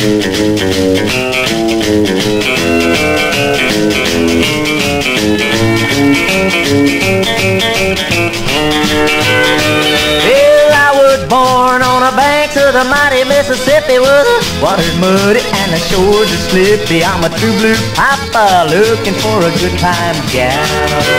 Well, I was born on the banks of the mighty Mississippi, where the water's muddy and the shores are slippy. I'm a true blue papa looking for a good time gal.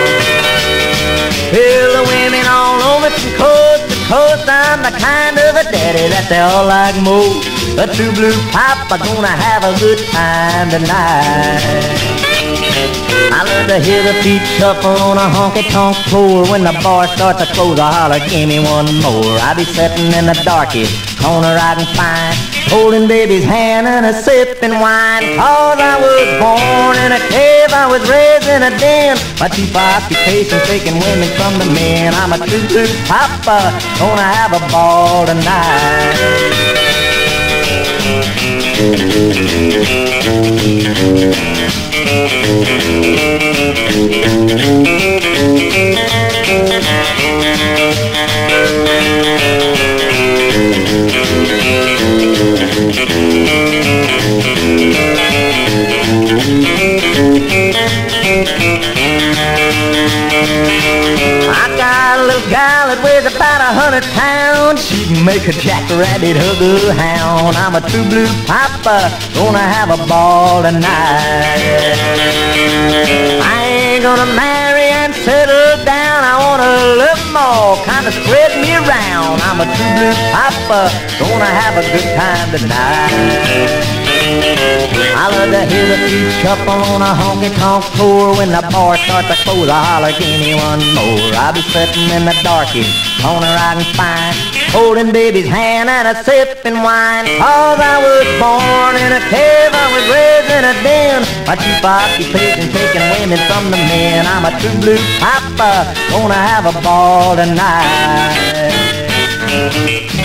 Well, the women all over from coast to coast, I'm the kind of a daddy that they all like most. A true blue papa gonna have a good time tonight. I love to hear the feet shuffle on a honky-tonk floor. When the bar starts to close, I holler, give me one more. I be sitting in the darkest corner riding fine, holding baby's hand and a sipping wine. Cause I was born in a cave, I was raised in a den. My chief occupation, taking women from the men. I'm a true blue papa, gonna have a ball tonight. I got a little gal that weighs about 100 pounds. She can make a jackrabbit hug a hound. I'm a true blue papa, gonna have a ball tonight. I ain't gonna marry and settle down. I wanna love them all, kinda spread me around. I'm a true blue papa, gonna have a good time tonight. I love to hear the feet shuffle on a honky-tonk floor. When the bar starts to close, I holler, give me one more. I'll be sitting in the darkest corner riding fine, holding baby's hand and a sipping wine. Cause I was born in a cave, I was raised in a den. My chief occupation, taking women from the men. I'm a true blue papa, gonna have a ball tonight.